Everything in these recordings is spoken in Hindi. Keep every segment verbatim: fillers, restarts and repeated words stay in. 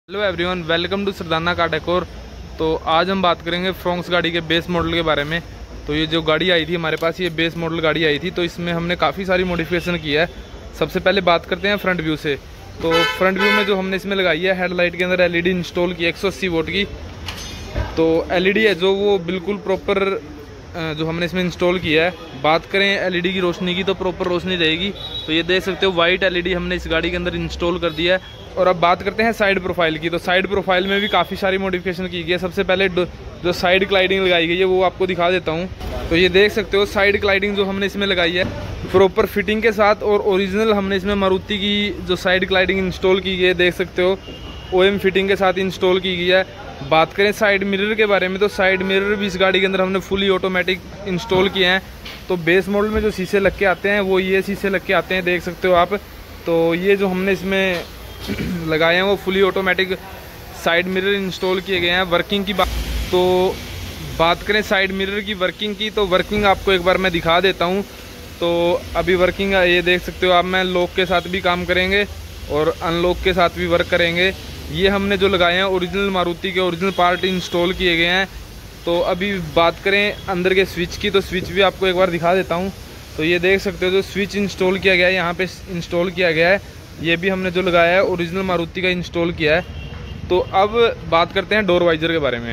Hello everyone, welcome to Sardana car decor. तो आज हम बात करेंगे फ्रोंक्स गाड़ी के बेस मॉडल के बारे में। तो ये जो गाड़ी आई थी हमारे पास, ये बेस मॉडल गाड़ी आई थी, तो इसमें हमने काफ़ी सारी मॉडिफिकेशन की है। सबसे पहले बात करते हैं फ्रंट व्यू से। तो फ्रंट व्यू में जो हमने इसमें लगाई है, हेडलाइट के अंदर एलईडी इंस्टॉल की एक सौ अस्सी वोट की। तो एलईडी है जो वो बिल्कुल प्रॉपर जो हमने इसमें इंस्टॉल किया है। बात करें एलईडी की रोशनी की, तो प्रॉपर रोशनी रहेगी। तो ये देख सकते हो वाइट एलईडी हमने इस गाड़ी के अंदर इंस्टॉल कर दिया है। और अब बात करते हैं साइड प्रोफाइल की। तो साइड प्रोफाइल में भी काफ़ी सारी मॉडिफिकेशन की गई है। सबसे पहले जो साइड क्लाइडिंग लगाई गई है वो आपको दिखा देता हूँ। तो ये देख सकते हो साइड क्लाइडिंग जो हमने इसमें लगाई है प्रॉपर फिटिंग के साथ, और ओरिजिनल हमने इसमें मारुति की जो साइड क्लाइडिंग इंस्टॉल की गई है, देख सकते हो ओएम फिटिंग के साथ इंस्टॉल की गई है। बात करें साइड मिरर के बारे में, तो साइड मिरर भी इस गाड़ी के अंदर हमने फुली ऑटोमेटिक इंस्टॉल किए हैं। तो बेस मॉडल में जो शीशे लग के आते हैं वो ये शीशे लग के आते हैं, देख सकते हो आप। तो ये जो हमने इसमें लगाए हैं वो fully automatic side mirror install किए गए हैं। वर्किंग की बात तो बात करें साइड मिरर की वर्किंग की, तो वर्किंग आपको एक बार मैं दिखा देता हूं। तो अभी वर्किंग ये देख सकते हो आप, मैं लॉक के साथ भी काम करेंगे और अनलॉक के साथ भी वर्क करेंगे। ये हमने जो लगाए हैं ओरिजिनल मारुति के ओरिजिनल पार्ट इंस्टॉल किए गए हैं। तो अभी बात करें अंदर के स्विच की, तो स्विच भी आपको एक बार दिखा देता हूँ। तो ये देख सकते हो जो स्विच इंस्टॉल किया गया है, यहाँ पे इंस्टॉल किया गया है, ये भी हमने जो लगाया है ओरिजिनल मारुति का इंस्टॉल किया है। तो अब बात करते हैं डोर वाइजर के बारे में।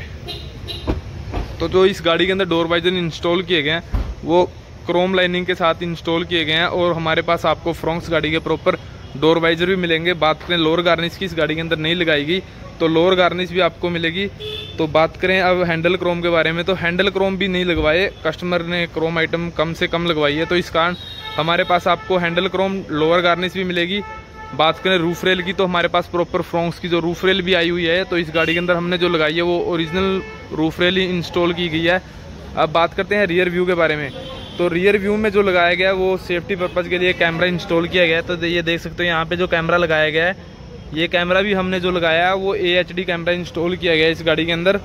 तो जो इस गाड़ी के अंदर डोर वाइजर इंस्टॉल किए गए हैं वो क्रोम लाइनिंग के साथ इंस्टॉल किए गए हैं, और हमारे पास आपको फ्रोंक्स गाड़ी के प्रॉपर डोर वाइजर भी मिलेंगे। बात करें लोअर गार्निश की, इस गाड़ी के अंदर नहीं लगाएगी, तो लोअर गार्निश भी आपको मिलेगी। तो बात करें अब हैंडल क्रोम के बारे में, तो हैंडल क्रोम भी नहीं लगवाए, कस्टमर ने क्रोम आइटम कम से कम लगवाई है, तो इस कारण हमारे पास आपको हैंडल क्रोम लोअर गार्निश भी मिलेगी। बात करें रूफ रेल की, तो हमारे पास प्रॉपर फ्रोंक्स की जो रूफ रेल भी आई हुई है, तो इस गाड़ी के अंदर हमने जो लगाई है वो ओरिजिनल रूफ रेल ही इंस्टॉल की गई है। अब बात करते हैं रियर व्यू के बारे में। तो रियर व्यू में जो लगाया गया है वो सेफ्टी पर्पज़ के लिए कैमरा इंस्टॉल किया गया है। तो ये देख सकते हो यहाँ पे जो कैमरा लगाया गया है, ये कैमरा भी हमने जो लगाया है वो A H D camera install किया गया है इस गाड़ी के अंदर।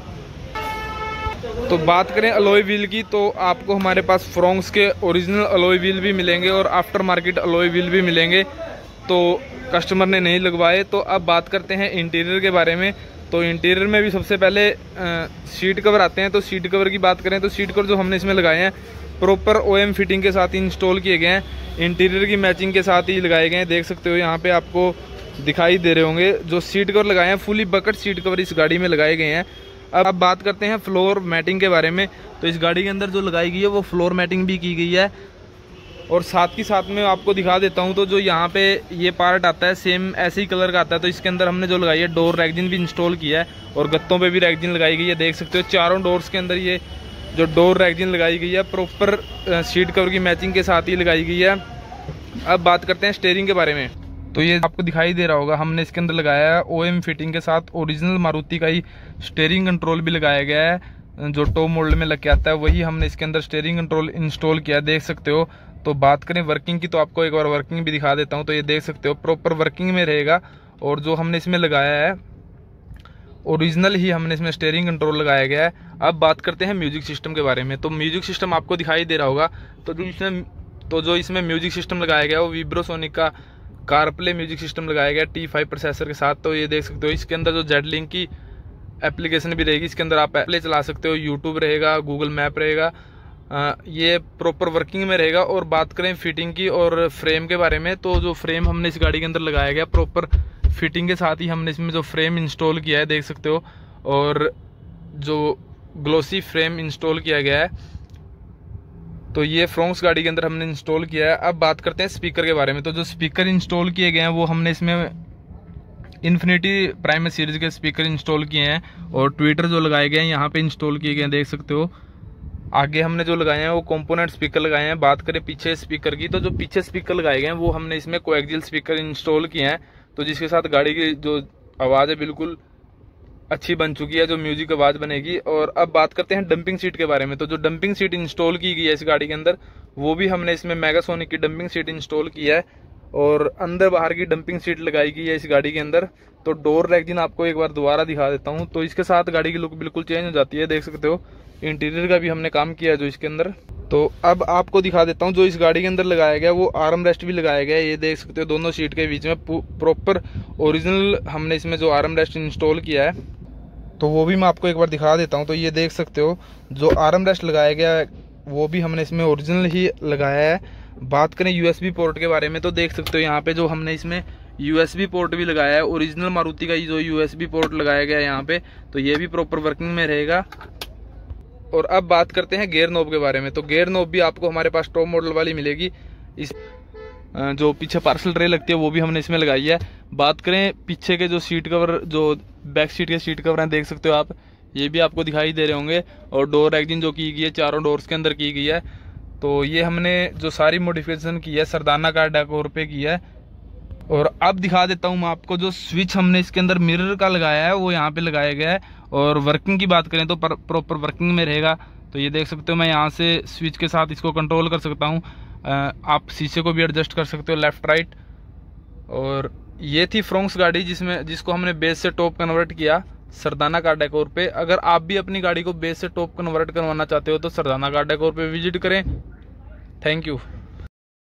तो बात करें अलॉय व्हील की, तो आपको हमारे पास फ्रोंक्स के ओरिजिनल अलॉय व्हील भी मिलेंगे और आफ्टर मार्केट अलॉय व्हील भी मिलेंगे, तो कस्टमर ने नहीं लगवाए। तो अब बात करते हैं इंटीरियर के बारे में। तो इंटीरियर में भी सबसे पहले आ, सीट कवर आते हैं। तो सीट कवर की बात करें तो सीट कवर जो हमने इसमें लगाए हैं प्रॉपर ओएम फिटिंग के साथ इंस्टॉल किए गए हैं, इंटीरियर की मैचिंग के साथ ही लगाए गए हैं। देख सकते हो यहाँ पे आपको दिखाई दे रहे होंगे जो सीट कवर लगाए हैं, फुली बकेट सीट कवर इस गाड़ी में लगाए गए हैं। अब अब बात करते हैं फ्लोर मैटिंग के बारे में। तो इस गाड़ी के अंदर जो लगाई गई है वो फ्लोर मैटिंग भी की गई है, और साथ ही साथ में आपको दिखा देता हूं। तो जो यहाँ पे ये पार्ट आता है सेम ऐसे ही कलर का आता है, तो इसके अंदर हमने जो लगाई है डोर रैगजिन भी इंस्टॉल किया है, और गत्तों पे भी रैगजिन लगाई गई है। देख सकते हो चारों डोर्स के अंदर ये जो डोर रैगजिन लगाई गई है प्रॉपर सीट कवर की मैचिंग के साथ ही लगाई गई है। अब बात करते हैं स्टीयरिंग के बारे में। तो ये आपको दिखाई दे रहा होगा, हमने इसके अंदर लगाया है ओएम फिटिंग के साथ ओरिजिनल मारुति का ही स्टीयरिंग कंट्रोल भी लगाया गया है, जो टॉप मॉडल में लग के आता है वही हमने इसके अंदर स्टीयरिंग कंट्रोल इंस्टॉल किया, देख सकते हो। तो बात करें वर्किंग की, तो आपको एक बार वर्किंग भी दिखा देता हूं। तो ये देख सकते हो प्रॉपर वर्किंग में रहेगा, और जो हमने इसमें लगाया है ओरिजिनल ही हमने इसमें स्टीयरिंग कंट्रोल लगाया गया है। अब बात करते हैं म्यूजिक सिस्टम के बारे में। तो म्यूजिक सिस्टम आपको दिखाई दे रहा होगा। तो जो इसमें तो जो इसमें म्यूजिक सिस्टम लगाया गया है वो विब्रोसोनिक का कारप्ले म्यूजिक सिस्टम लगाया गया टी फाइव प्रोसेसर के साथ। तो ये देख सकते हो इसके अंदर जो जेड लिंक की एप्लीकेशन भी रहेगी, इसके अंदर आप प्ले चला सकते हो, यूट्यूब रहेगा, गूगल मैप रहेगा, आ, ये प्रॉपर वर्किंग में रहेगा। और बात करें फिटिंग की और फ्रेम के बारे में, तो जो फ्रेम हमने इस गाड़ी के अंदर लगाया गया प्रॉपर फिटिंग के साथ ही हमने इसमें जो फ्रेम इंस्टॉल किया है, देख सकते हो, और जो ग्लोसी फ्रेम इंस्टॉल किया गया है, तो ये फ्रोंक्स गाड़ी के अंदर हमने इंस्टॉल किया है। अब बात करते हैं स्पीकर के बारे में। तो जो स्पीकर इंस्टॉल किए गए हैं वो हमने इसमें इन्फिनिटी प्राइम सीरीज के स्पीकर इंस्टॉल किए हैं, और ट्विटर जो लगाए गए हैं यहाँ पे इंस्टॉल किए गए हैं, देख सकते हो। आगे हमने जो लगाए हैं वो कंपोनेंट स्पीकर लगाए हैं। बात करें पीछे स्पीकर की, तो जो पीछे स्पीकर लगाए गए हैं वो हमने इसमें कोएक्सियल स्पीकर इंस्टॉल किए हैं, तो जिसके साथ गाड़ी की जो आवाज़ है बिल्कुल अच्छी बन चुकी है, जो म्यूजिक आवाज़ बनेगी। और अब बात करते हैं डंपिंग सीट के बारे में। तो जो डंपिंग सीट इंस्टॉल की गई है इस गाड़ी के अंदर, वो भी हमने इसमें मेगासोनिक की डंपिंग सीट इंस्टॉल की है, और अंदर बाहर की डंपिंग सीट लगाई गई है इस गाड़ी के अंदर। तो डोर रैगजिन आपको एक बार दोबारा दिखा देता हूँ। तो इसके साथ गाड़ी की लुक बिल्कुल चेंज हो जाती है, देख सकते हो। इंटीरियर का भी हमने काम किया है जो इसके अंदर। तो अब आपको दिखा देता हूँ जो इस गाड़ी के अंदर लगाया गया वो आर्म रेस्ट भी लगाया गया है। ये देख सकते हो दोनों सीट के बीच में प्रॉपर ओरिजिनल हमने इसमें जो आर्म रेस्ट इंस्टॉल किया है, तो वो भी मैं आपको एक बार दिखा देता हूँ। तो ये देख सकते हो जो आर्म रेस्ट लगाया गया है वो भी हमने इसमें ओरिजिनल ही लगाया है। बात करें यूएसबी पोर्ट के बारे में, तो देख सकते हो यहाँ पे जो हमने इसमें यूएसबी पोर्ट भी लगाया है, ओरिजिनल मारुति का जो यूएसबी पोर्ट लगाया गया है यहाँ पे, तो ये भी प्रॉपर वर्किंग में रहेगा। और अब बात करते हैं गियर नॉब के बारे में। तो गियर नॉब भी आपको हमारे पास टॉप मॉडल वाली मिलेगी। इस जो पीछे पार्सल ट्रे लगती है वो भी हमने इसमें लगाई है। बात करें पीछे के जो सीट कवर, जो बैक सीट के सीट कवर हैं, देख सकते हो आप, ये भी आपको दिखाई दे रहे होंगे। और डोर एक्जिंग जो की गई है चारों डोर्स के अंदर की गई है। तो ये हमने जो सारी मॉडिफिकेशन की है सरदाना कार डेकोर पे की है। और अब दिखा देता हूँ मैं आपको जो स्विच हमने इसके अंदर मिरर का लगाया है वो यहाँ पे लगाया गया है। और वर्किंग की बात करें तो प्रॉपर वर्किंग में रहेगा। तो ये देख सकते हो मैं यहाँ से स्विच के साथ इसको कंट्रोल कर सकता हूँ। आप शीशे को भी एडजस्ट कर सकते हो लेफ्ट राइट। और ये थी फ्रोंक्स गाड़ी जिसमें जिसको हमने बेस से टॉप कन्वर्ट किया सरदाना कार डेकोर पे। अगर आप भी अपनी गाड़ी को बेस से टॉप कन्वर्ट करवाना चाहते हो तो सरदाना कार डेकोर पे विजिट करें। Thank you.